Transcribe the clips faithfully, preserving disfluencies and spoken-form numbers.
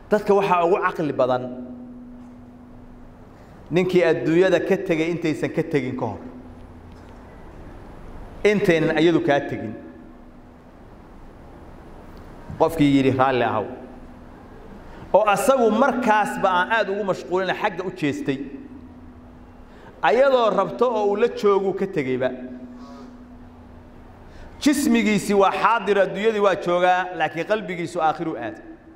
dadka waxa ugu aqli badan ninkii adduunyada ka tagay intaysan ka tagin ka hor intaynan ayadu ka tagin qofkii yiri raali ahaw oo asagu markaas ba aan aad ugu mashquulin xagga u jeestay ayadoo rabto oo uu la joogo ka tagayba jismigiisi waa xaadir adduunyadii waa joogaa laakiin qalbigiisu aakhiru aad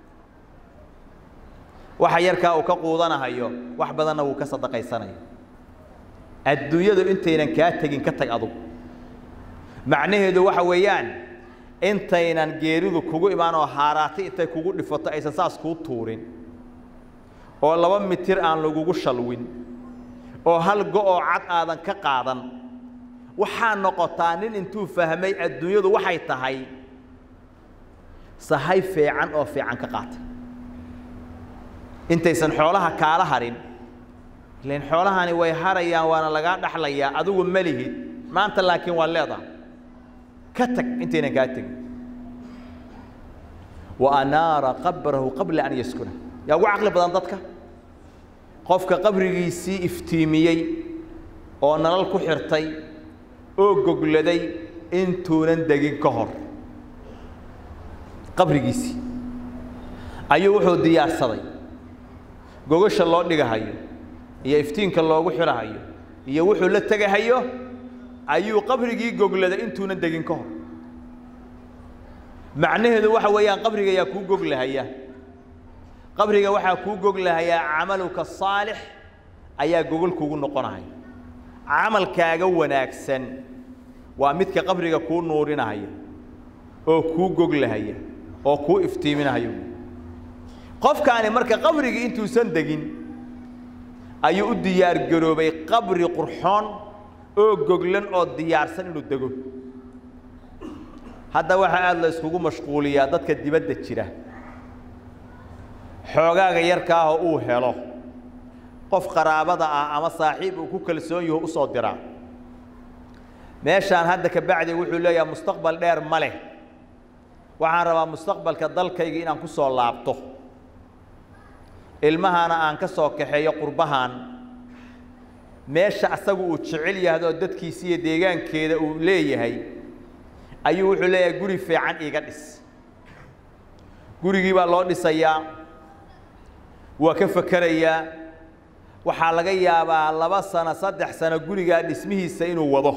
waxa yarka uu ka quudanahayo wax badanna uu ka sadaqaysanayo adduunyadu intaynan ka tagin ka tag adug macnaheedu waxa weeyaan intaynan geeridu kugu imaan oo haaraatay intay kugu dhifato aysan saas ku tuurin oo laba mitir aan lagugu shalwin oo hal go'o cad aadan ka qaadan waxa noqotaa nin intuu fahmay adduunyadu waxay tahay sahay fiican oo fiican ka qaatay intaysan xoolaha kaala harin leen xoolahani way harayaan waana laga dhaxlayaa adigu malihid maanta laakiin waa leedahay ka tag intayna ka tag wa anaara qabrahu qabla an yaskuna yaa ugu aqli badan dadka qofka qabrigiisii iftiimiyay oo nalal ku xirtay oo gogladay intuunan degin ka hor qabrigiisii ayuu wuxuu diyaarsaday gogasha loo dhigahayo iyo iftiinka loogu xirahayo iyo wuxuu la tagahayo ayuu qabrigii gogladay intuunan degin ka hor macnaheedu waxa weeyaan qabriga ayaa ku goglahaya qabriga waxa ku goglahaya amaluka saalix ayaa gogol kugu noqonahay amalkaaga wanaagsan waa midka qabriga ku nuurinaya oo ku goglahaya oo ku iftiiminayo qofkaani marka qabriga intuu san degin ayuu u diyaar garoobay qabri qurxoon oo goglan oo diyaarsan inuu dego hadda waxa aad la iskugu mashquuliyaa dadka dibadda jira xoogaaga yarka ah oo uu helo qof qaraabada ah ama saaxiib uu ku kalsoon yahay u soo diraa meeshaan hadda ka bacdi wuxuu leeyahay mustaqbal dheer ma leh waxaan rabaa mustaqbalka dalkayga inaan ku soo laabto ilmahana aan ka soo kaxeeyo qurbahan meesha asagu uu jecel yahay oo dadkiisa iyo deegaankeeda uu leeyahay ayuu wuxuu leeyahay guri fiican iga dhis gurigii baa loo dhisayaa waa ka fakarayaa waxa laga yaabaa laba sano saddex sano guriga dhismihiisa inuu wado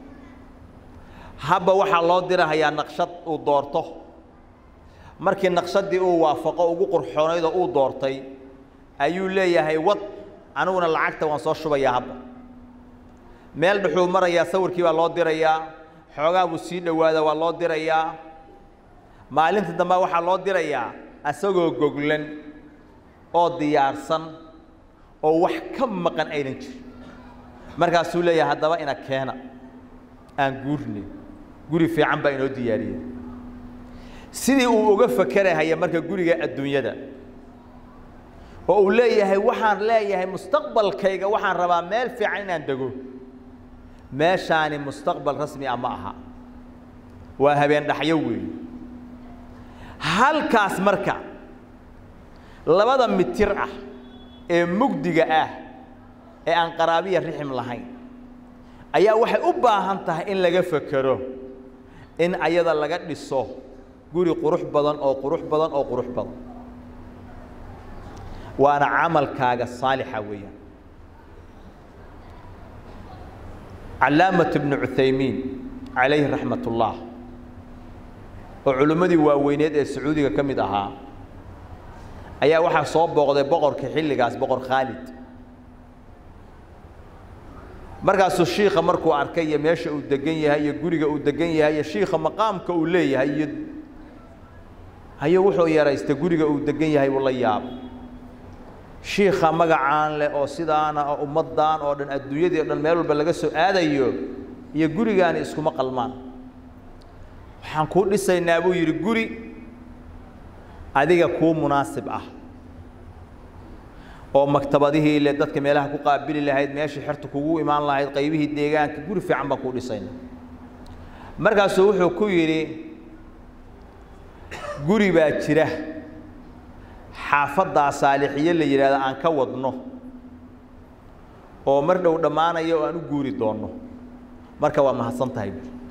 haba waxa loo dirahayaa naqshad uu doorto markii naqshadii uu waafaqo ugu qurxoonayd oo uu doortay ayuu leeyahay wad anuguna lacagta waan soo shubayaa haba meel dhuxuu marayaa sawirkii baa loo dirayaa xoogaa buu sii dhawaada waa loo dirayaa maalinta dambe waxa loo dirayaa asagoo goglan oo diyaarsan oo wax ka maqan aynan jirin markaasuu leeyahay haddaba ina keena aan guurne guri fiican baa inoo diyaariyay sidii uu uga fakarahay marka guriga adduunyada oo uu leeyahay waxaan leeyahay mustaqbalkayga waxaan rabaa meel fiican inaan dego meeshaani mustaqbal rasmi ama aha waa habeen dhaxyo weey halkaas marka labada mitir ah ee mugdiga ah ee aan qaraabiya rixim lahayn ayaa waxay u baahan tahay in laga fakaro in ayada laga dhiso guri qurux badan oo qurux badan oo qurux badan waana amalkaaga saalixa weeyaan علامة ابن عثيمين عليه رحمة الله وعلمدي واوينيد السعودية كمد أها أيها واحد صوب بقر بقر كحيل جاس بقر خالد مركز الشيخ مركو عركية ماشي ودقية هي جورجة ودقية هي الشيخ مقام كولية هي هي وحو يا رئيس تجورجة ودقية هي والله ياب شيخ مقعان له أو سيدان أو أمضان أو دن الدنيا دي دن ميلو بلغسو آدايو يا جورجان اسكو مقلمان حنقول لسه نابو يري جوري هذا كو مناسب أه أو مكتبته اللي دتك ميلها كو قابل اللي هيد ماشي حرت كو إيمان الله هيد قيبه الديجان كجوري في عم بقول لسه مركز سوحو كو يري جوري باتشره xaafadda saalixiye la yiraahdo aan ka wadno oo mar dhow dhamaanayo oo aan u guuri doono marka waa mahadsan tahay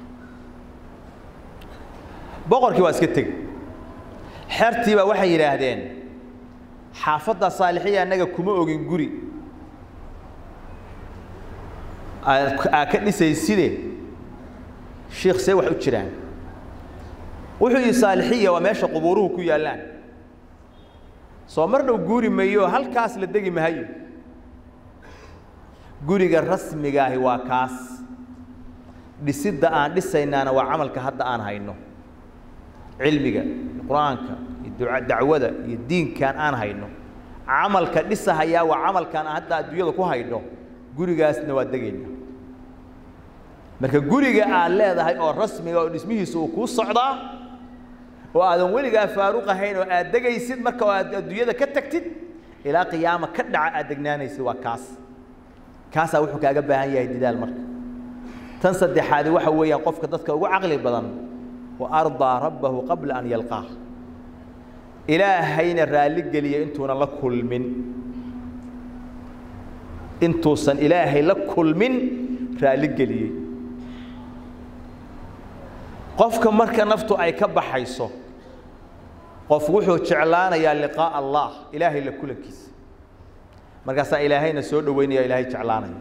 boqorkii waa iska tag xertii baa waxay yiraahdeen xaafadda saalixiye anaga kuma ogin guri aa ka dhisaysidee sheekh say wax u jiraan wuxuu yiri saalixiye waa meesha qubuuruhu ku yaalaan soo mar dhow guuri mayo halkaas la degi mahayo guriga rasmiga ah waa kaas dhisidda aan dhisaynaana waa amalka hadda aan hayno cilmiga quraanka dacwada iyo diinkan aan hayno amalka dhisahaya waa amalkan hadda adduunyada ku hayno gurigaasna waa degayna marka guriga aan leedahay oo rasmiga oo dhismihiisu uu ku socdaa oo aadan weliga faaruq ahayn oo aad degaysid marka aad adduunyada ka tagtid ilaa qiyaama ka dhaca aad degnaanaysid waa kaas kaasa wuxuu kaaga baahan yahay didaal marka tan saddexaad waxa weeyaan qofka dadka ugu aqli badan wa arda rabbahu qabla an yalqaa ilaahayna raali galiya intuuna la kulmin intuusan ilaahay la kulmin raali galiyay qofka marka naftu ay ka baxayso qof wuxuu jeclaanayaa liqaa allah ilaahay la kulankiisa markaas ilaahayna soo dhaweynaya ilaahay jeclaanaya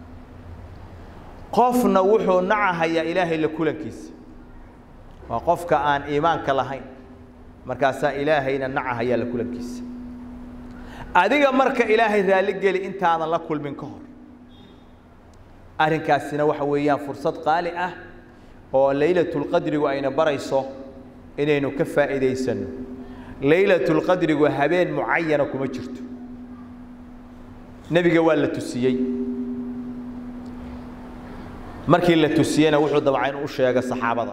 qofna wuxuu nacahayaa ilaahay la kulankiisa waa qofka aan iimaanka lahayn markaas ilaahayna nacahaya la kulankiisa adiga marka ilaahay raali gali intaadan la kulmin ka hor arrinkaasina waxa weeyaan fursad qaali ah oo laylatul qadrigu ayna barayso inaynu ka faa'iideysano laylatul qadrigu habeen muayyana kuma jirto nabiga waa la tusiyay markii la tusiyana wuxuu dabcan u sheegay saxaabada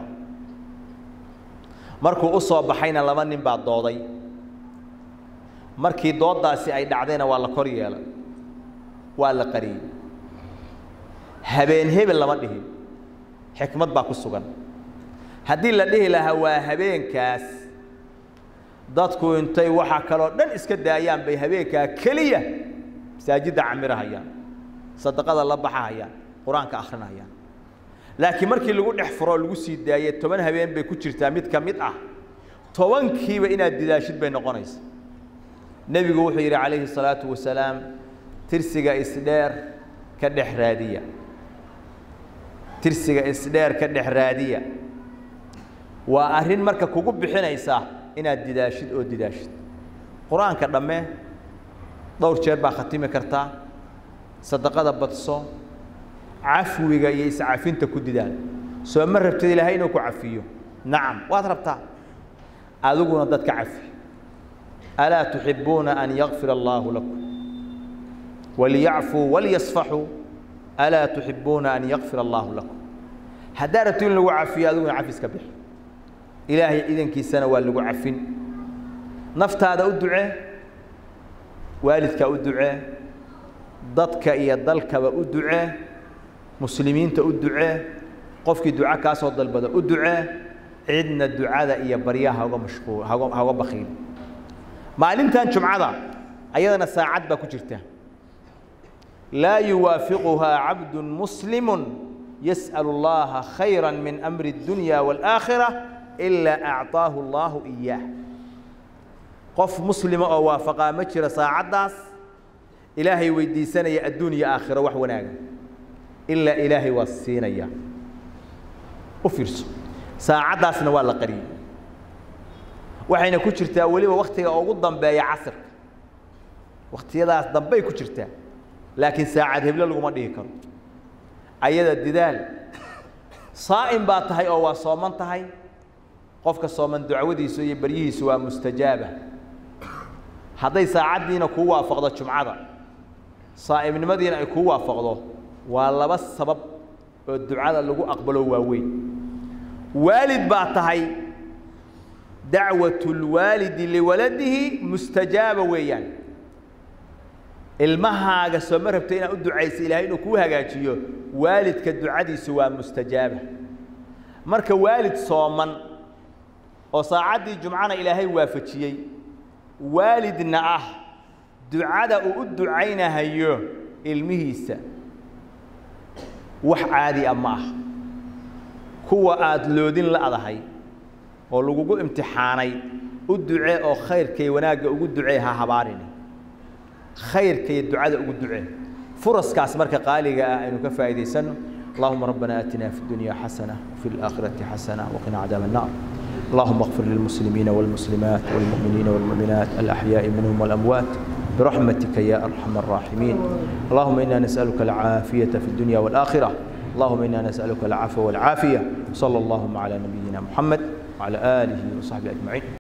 markuu u soo baxayna laba nin baa dooday markii doodaasi ay dhacdayna waa la kor yeelay waa la qariyay habeen hebel lama dhihin xikmad baa ku sugan haddii la dhihi lahaa waa habeenkaas dadku intay waxa kaloo dhan iska daayaan bay habeenkaa keliya masaajidda camirahayaan sadaqada la baxahayaan quraanka akhrinayaan laakiin markii lagu dhex furo lagu sii daayay toban habeen bay ku jirtaa mid ka mid ah tobankiiba inaad didaashid bay noqonaysaa nabigu wuxuu yiri calayhi salaatu wasalaam tirsiga isdheer ka dhex raadiya tirsiga isdheer ka dhex raadiya waa arrin marka kugu bixinaysa inaad didaashid oo didaashid quraanka dhamme dhowr jeer baa khatimi kartaa sadaqada badso عفوية يسعفين تكددان سو مرة بتدي لهاي إنه عفيه نعم وأضربتها أذوقنا ضدك عفي ألا تحبون أن يغفر الله لكم وليعفوا وليصفحوا ألا تحبون أن يغفر الله لكم هدارة لو عفي أذوقنا عفي سكبح إلهي إذن كي سنة واللو عفين نفط هذا أدعى والدك أدعى ضدك إيا ضلك وأدعى مسلمين تأدعى قفك دعاء كاسو البدر أدعى عندنا الدعاء إيا برياها هو مشغول هو بخيل ما علمت أن جمعة أيضا ساعات بكجرته لا يوافقها عبد مسلم يسأل الله خيرا من أمر الدنيا والآخرة إلا أعطاه الله إياه قف مسلم أو وافقا مجر ساعات داس إلهي ويدي سنة الدنيا آخرة وحوناك إلا إلهي والسينية وفرس ساعة داسنا ولا قريب وحين كشرتها ولي وقتها أوضا باي عصر وقتها داس ضبي كشرتها لكن ساعة هبلا لغما ديكر أيضا الددال صائم باتهاي أو صومان تهاي قفك صومان دعودي سوى بريه سوى مستجابة هذا ساعة دينا كوا فقدت شمعة صائم المدينة كوا فقده والله بس سبب الدعاء اللي جو أقبلوا واوي والد بعتهاي دعوة الوالد لولده مستجابة ويان المها جسمر بتينا الدعاء إلهي إنه كوها جاتيو والد كالدعاء دي سوا مستجابة مرك والد صومن وصاعدي جمعنا إلهي وافتشي والدنا أه دعاء الدعينا هيو المهيسة وح عادي أماه كوا أدلودين لا أضحي ولوجو امتحاني الدعاء أو خير كي وناجا الدعاء هبارني خير كي الدعاء الدعاء فرص كاس مركا قالي إنه كفاية سنة اللهم ربنا آتنا في الدنيا حسنة وفي الآخرة حسنة وقنا عذاب النار اللهم اغفر للمسلمين والمسلمات والمؤمنين والمؤمنات الأحياء منهم والأموات برحمتك يا أرحم الراحمين اللهم إنا نسألك العافية في الدنيا والآخرة اللهم إنا نسألك العفو والعافية صلى الله على نبينا محمد وعلى آله وصحبه أجمعين.